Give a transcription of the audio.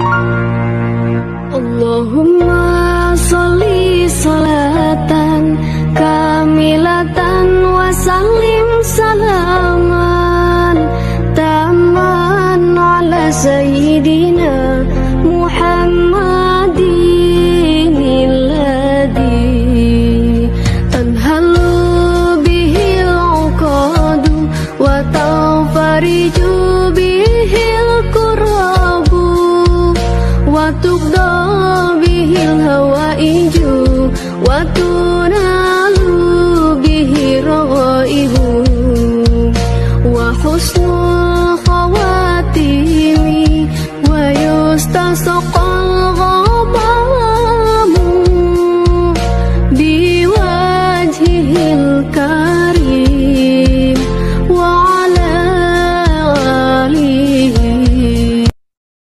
Allahumma sholli sholatan kamilatan wa sallim salaman taman ala sayyidina Muhammadin alladhi tanhalu bihil uqadu wa tanfariju bihil kurabu wa tuqda bihil hawaiju wa tunalu bihi raghaibu wa husnul khawatimi wa yustasqa